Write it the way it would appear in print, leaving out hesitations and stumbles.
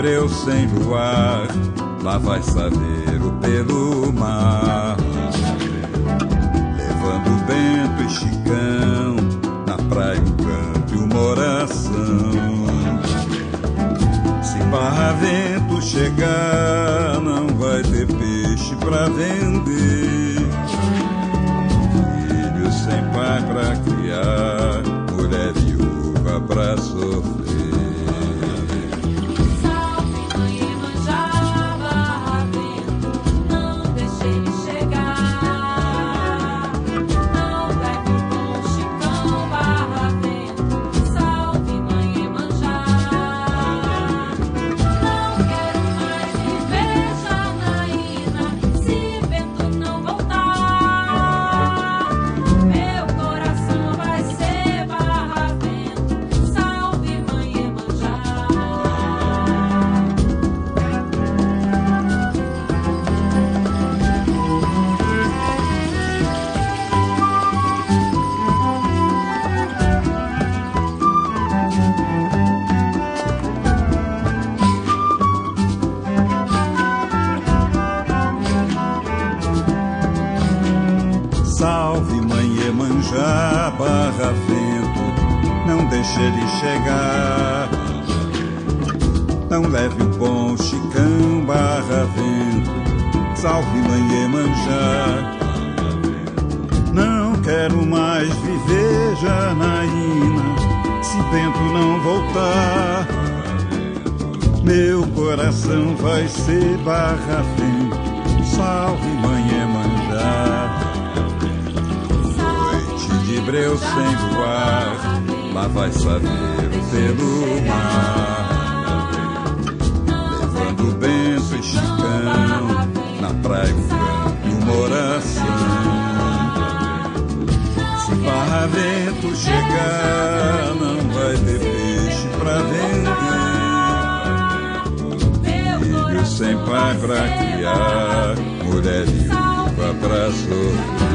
breu sem luar, lá vai Saveiro pelo mar, levando Bento e Chicão, na praia um canto e uma oração. Se Barravento chegar, não vai ter peixe pra vender, filho sem pai pra criar, mulher viúva pra sofrer. Salve mãe Iemanjá, Barravento, não deixe ele chegar. Não leve o bom Chicão, Barravento, salve mãe Iemanjá. Não quero mais viver Janaína, se Bento não voltar. Meu coração vai ser Barravento, salve mãe Iemanjá. De breu sem luar, lá vai Saveiro pelo mar, levando Bento e Chicão, na praia um canto e uma oração. Se Barravento chegar, não vai ter peixe pra vender, filho sem pai pra criar, mulher viúva pra sofrer.